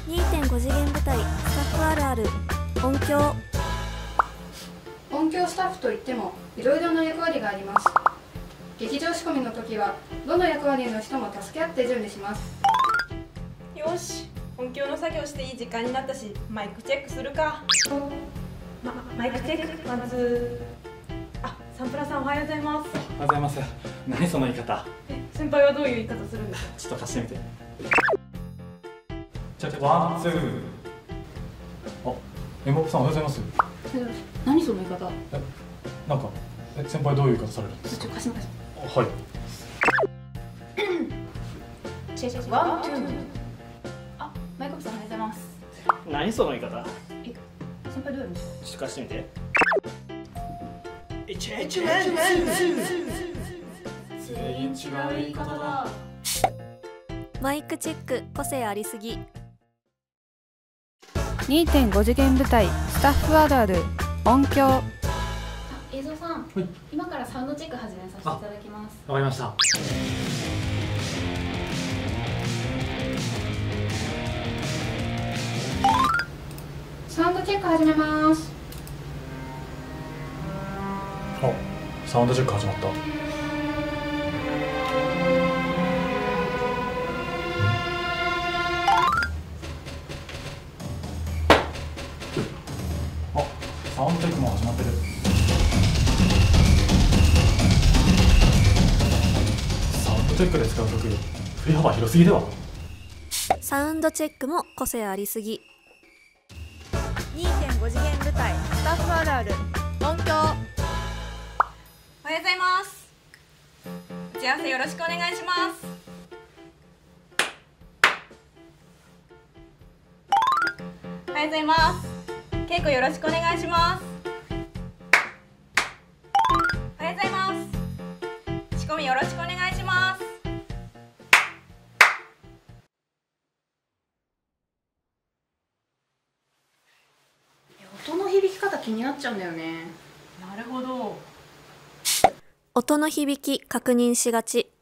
2.5 次元舞台スタッフあるある音響。 音響スタッフといってもいろいろな役割があります。劇場仕込みの時はどの役割の人も助け合って準備します。 よし、音響の作業していい時間になったし、マイクチェックするか。マイクチェックワンツー。あ、サンプラさんおはようございます。 おはようございます。何その言い方。 先輩はどういう言い方するんですか。 ちょっと貸してみて。ワンツー。あ、エモップさんおはようございます。 何その言い方。 なんか先輩どういう言い方されるんですか。 貸して。 はい。 チェックワンツー。あ、マイクさんおはようございます。 何その言い方。 先輩どうやるんですか。 ちょっと貸してみて。 全員違う言い方だ。 マイクチェック個性ありすぎ。 2.5 次元舞台スタッフあるある音響。 映像さん、はい、今からサウンドチェック始めさせていただきます。 わかりました。 サウンドチェック始めます。 あ、サウンドチェック始まった。あ、サウンドチェックも始まってる。サウンドチェックで使う曲、振り幅広すぎでは。 サウンドチェックも個性ありすぎ。 2.5 次元舞台スタッフあるある音響。 おはようございます。打ち合わせよろしくお願いします。おはようございます。稽古よろしくお願いします。おはようございます。仕込みよろしくお願いします。 音の響き方気になっちゃうんだよね。 なるほど。 音の響き確認しがち。